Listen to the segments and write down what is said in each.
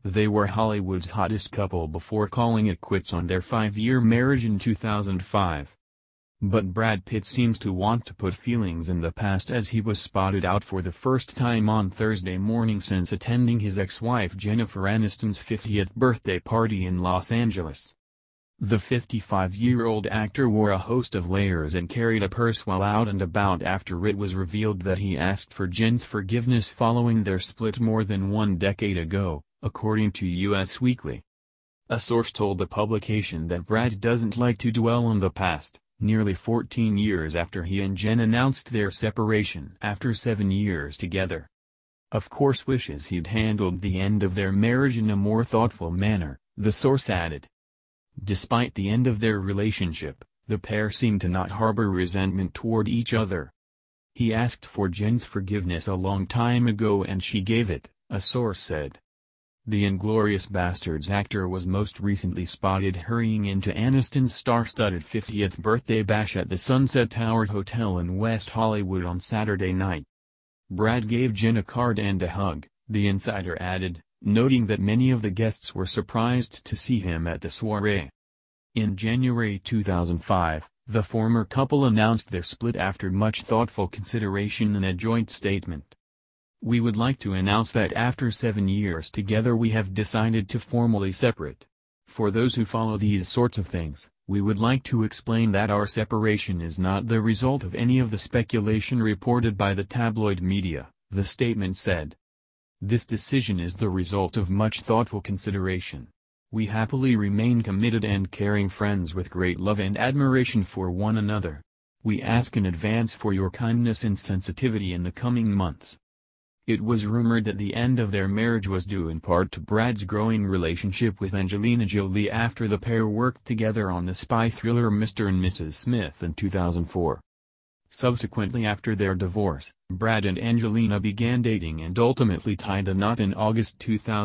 They were Hollywood's hottest couple before calling it quits on their 5-year marriage in 2005. But Brad Pitt seems to want to put feelings in the past as he was spotted out for the first time on Thursday morning since attending his ex-wife Jennifer Aniston's 50th birthday party in Los Angeles. The 55-year-old actor wore a host of layers and carried a purse while out and about after it was revealed that he asked for Jen's forgiveness following their split more than 1 decade ago, according to Us Weekly. A source told the publication that Brad doesn't like to dwell on the past, nearly 14 years after he and Jen announced their separation after 7 years together. Of course wishes he'd handled the end of their marriage in a more thoughtful manner, the source added. Despite the end of their relationship, the pair seemed to not harbor resentment toward each other. He asked for Jen's forgiveness a long time ago and she gave it, a source said. The Inglourious Basterds actor was most recently spotted hurrying into Aniston's star-studded 50th birthday bash at the Sunset Tower Hotel in West Hollywood on Saturday night. Brad gave Jen a card and a hug, the insider added, noting that many of the guests were surprised to see him at the soiree. In January 2005, the former couple announced their split after much thoughtful consideration in a joint statement. "We would like to announce that after 7 years together we have decided to formally separate. For those who follow these sorts of things, we would like to explain that our separation is not the result of any of the speculation reported by the tabloid media," the statement said. "This decision is the result of much thoughtful consideration. We happily remain committed and caring friends with great love and admiration for one another. We ask in advance for your kindness and sensitivity in the coming months." It was rumored that the end of their marriage was due in part to Brad's growing relationship with Angelina Jolie after the pair worked together on the spy thriller Mr. and Mrs. Smith in 2004. Subsequently after their divorce, Brad and Angelina began dating and ultimately tied the knot in August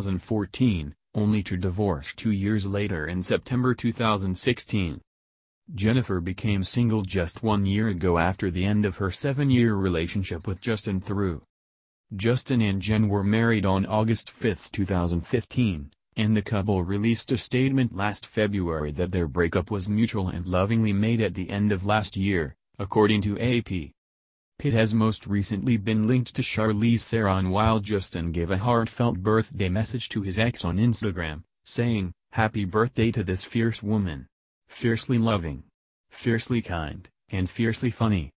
2014, only to divorce 2 years later in September 2016. Jennifer became single just 1 year ago after the end of her 7-year relationship with Justin Theroux. Justin and Jen were married on August 5, 2015, and the couple released a statement last February that their breakup was mutual and lovingly made at the end of last year, according to AP. Pitt has most recently been linked to Charlize Theron while Justin gave a heartfelt birthday message to his ex on Instagram, saying, "Happy birthday to this fierce woman. Fiercely loving, fiercely kind, and fiercely funny."